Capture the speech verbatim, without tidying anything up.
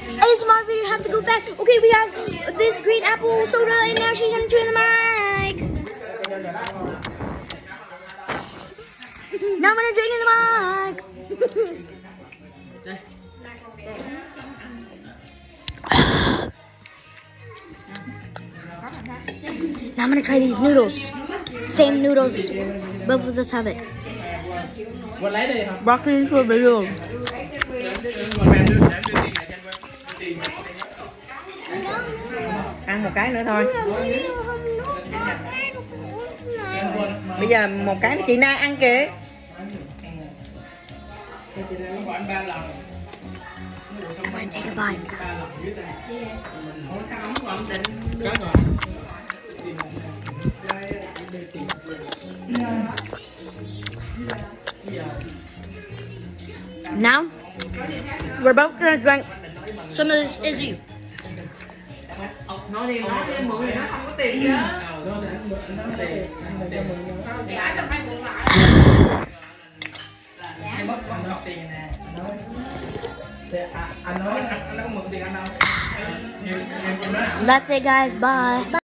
A S M R video have to go fast. Okay, we have this green apple soda, and now she's gonna turn the mic. Now I'm gonna drink in the mic. Now I'm gonna try these noodles. Same noodles. Both of us have it. Broccoli for video. Ăn một cái nữa thôi. Bây giờ một cái chị Na ăn kìa. I'm gonna take a bite. Now, we're both gonna drink some of this Izzy. Nói đi, nói đi, mượn thì nó không có tiền chứ. That's it, guys. Bye.